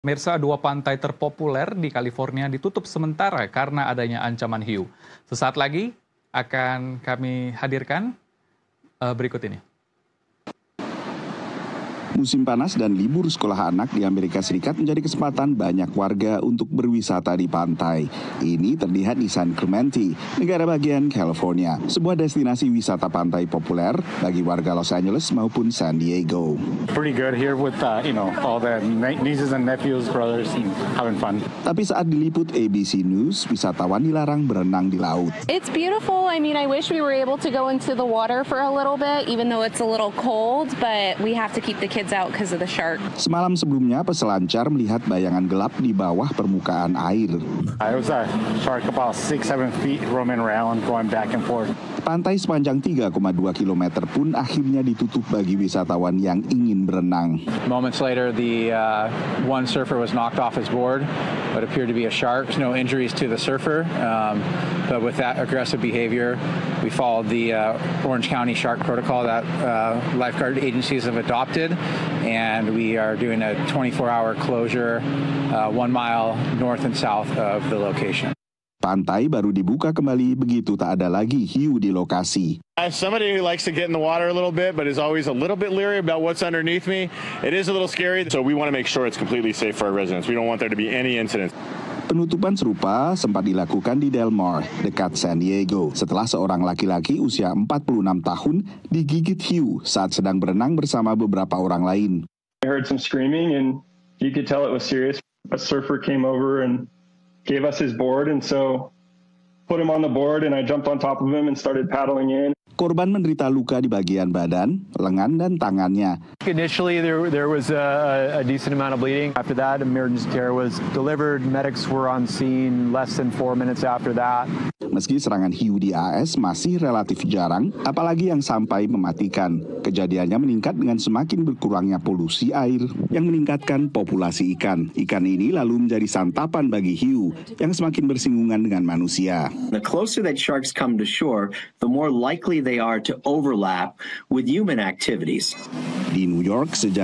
Pemirsa, dua pantai terpopuler di California ditutup sementara karena adanya ancaman hiu. Sesaat lagi akan kami hadirkan berikut ini. Musim panas dan libur sekolah anak di Amerika Serikat menjadi kesempatan banyak warga untuk berwisata di pantai. Ini terlihat di San Clemente, negara bagian California, sebuah destinasi wisata pantai populer bagi warga Los Angeles maupun San Diego. Pretty good here with all the nieces and nephews, brothers, and having fun. Tapi saat diliput ABC News, wisatawan dilarang berenang di laut. It's beautiful. I mean, I wish we were able to go into the water for a little bit, even though it's a little cold, but we have to keep the kids out because of the shark. Semalam sebelumnya, peselancar melihat bayangan gelap di bawah permukaan air. It was a shark about 6-7 feet roaming around, going back and forth. Pantai sepanjang 3,2 km pun akhirnya ditutup bagi wisatawan yang ingin berenang. Moments later, the one surfer was knocked off his board, what appeared to be a shark. No injuries to the surfer, but with that aggressive behavior, we followed the Orange County Shark Protocol that lifeguard agencies have adopted, and we are doing a 24-hour closure 1 mile north and south of the location. Pantai baru dibuka kembali begitu tak ada lagi hiu di lokasi. As somebody who likes to get in the water a little bit, but is always a little bit leery about what's underneath me, it is a little scary. So we want to make sure it's completely safe for our residents. We don't want there to be any incidents. Penutupan serupa sempat dilakukan di Del Mar, dekat San Diego, setelah seorang laki-laki usia 46 tahun digigit hiu saat sedang berenang bersama beberapa orang lain. I heard some screaming and you could tell it was serious. A surfer came over and gave us his board, and so put him on the board and I jumped on top of him and started paddling in. Korban menderita luka di bagian badan, lengan, dan tangannya. Initially, there was a decent amount of bleeding. After that, emergency care was delivered. Medics were on scene less than 4 minutes after that. Meski serangan hiu di AS masih relatif jarang, apalagi yang sampai mematikan. Kejadiannya meningkat dengan semakin berkurangnya polusi air yang meningkatkan populasi ikan. Ikan ini lalu menjadi santapan bagi hiu yang semakin bersinggungan dengan manusia. The closer that sharks come to shore, the more likely they are to overlap with human activities. Di New York sejak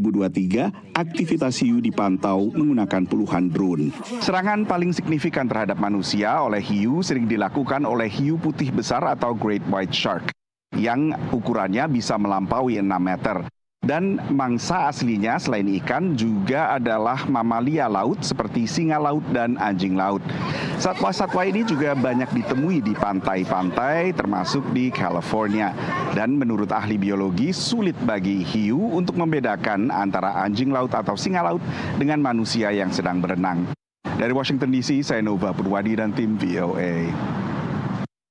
2023, aktivitas hiu dipantau menggunakan puluhan drone. Serangan paling signifikan terhadap manusia oleh hiu sering dilakukan oleh hiu putih besar atau Great White Shark, yang ukurannya bisa melampaui 6 meter. Dan mangsa aslinya selain ikan juga adalah mamalia laut seperti singa laut dan anjing laut. Satwa-satwa ini juga banyak ditemui di pantai-pantai termasuk di California. Dan menurut ahli biologi sulit bagi hiu untuk membedakan antara anjing laut atau singa laut dengan manusia yang sedang berenang. Dari Washington DC, saya Nova Purwadi dan tim VOA.